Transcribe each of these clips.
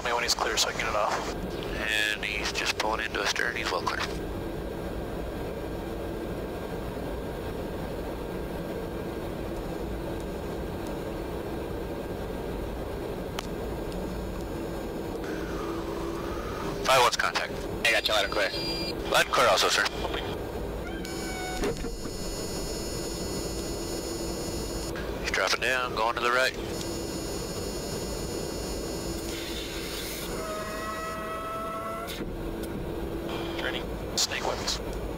tell me when he's clear so I can get it off. And he's just pulling into a stern, he's well clear. One's contact. I got you loud and clear. Loud and clear also, sir. He's dropping down, going to the right. Training snake weapons.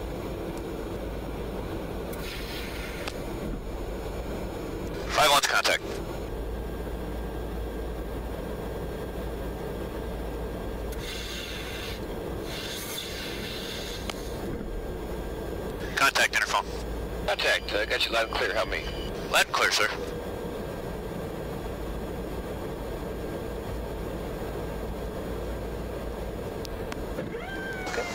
One's contact. Contact interphone. Contact, got you loud and clear, help me. Loud and clear, sir. Okay.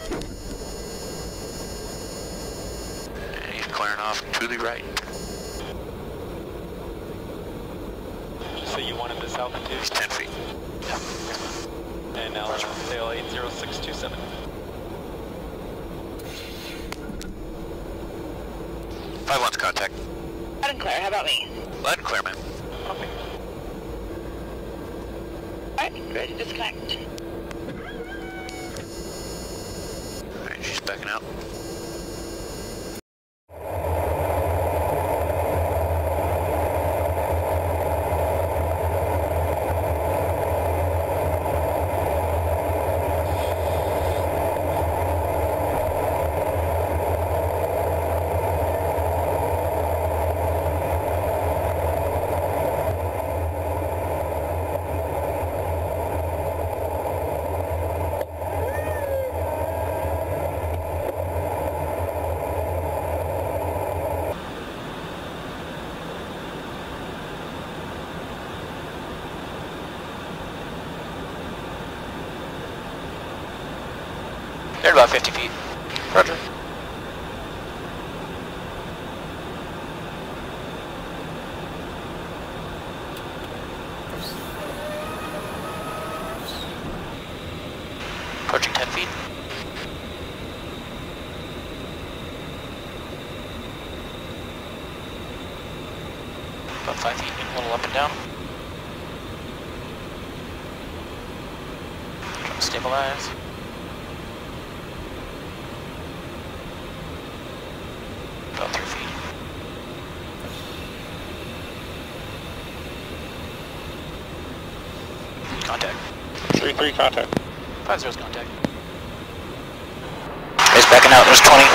And he's clearing off to the right. So you wanted this altitude? He's 10 feet. Yeah. And now sail 80627. One's contact. Loud and clear, how about me? Loud and clear, man. Okay. Alright, ready to disconnect. Alright, she's backing out. They're about 50 feet. Roger. Approaching 10 feet. About 5 feet, a little up and down. Trying to stabilize. About 3 feet. Contact. 3-3 contact. 50's contact. He's backing out, there's 20.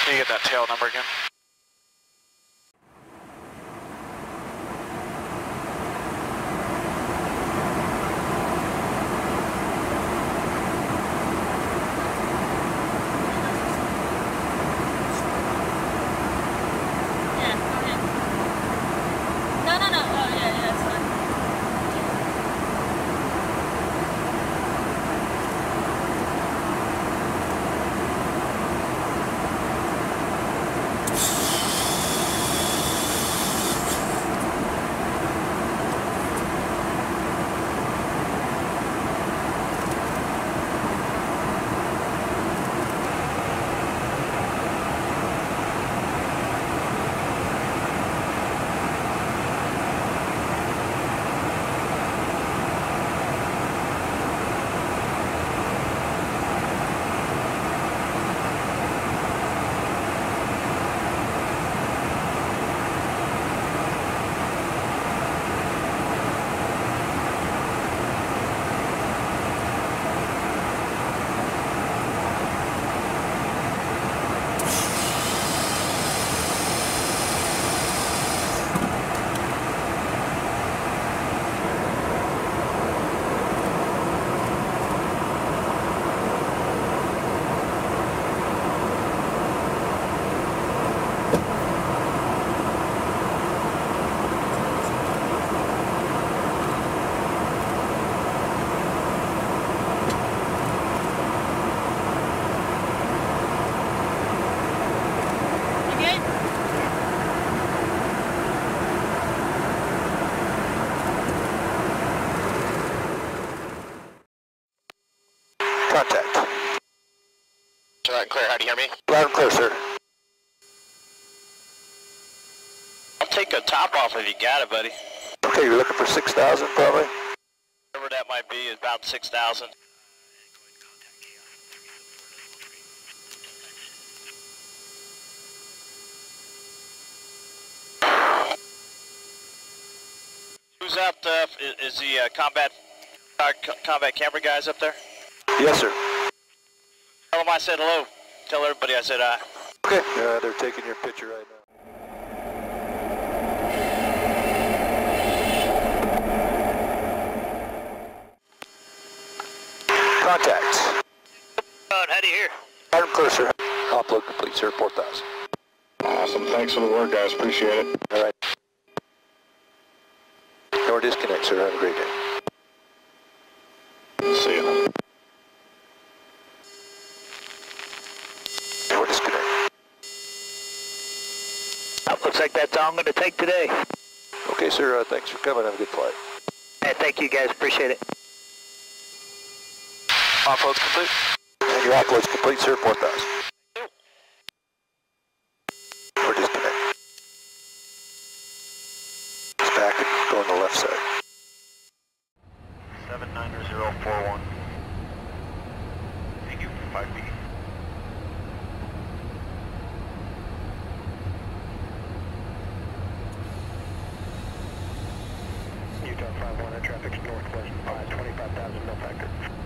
Can you get that tail number again? Contact. Loud and clear, how do you hear me? Loud and clear, sir. I'll take a top off if you got it, buddy. Okay, you're looking for 6,000 probably? Whatever that might be is about 6,000. Who's out, is the combat camera guys up there? Yes, sir. Tell them I said hello. Tell everybody I said hi. Okay. They're taking your picture right now. Contact. How do you hear? Loud and clear, sir. Upload complete, sir. 4,000. Awesome. Thanks for the work, guys. Appreciate it. All right. Or disconnect, sir. Have a great day. See you. Or disconnect. Looks like that's all I'm going to take today. Okay, sir. Thanks for coming. Have a good flight. Hey, thank you guys. Appreciate it. Offload's complete. And your offload's complete, sir. 4,000. Or disconnect. It's back and go on the left side. 79041. Thank you for 5B. Utah 51, traffic's northwest 525,000, no factor.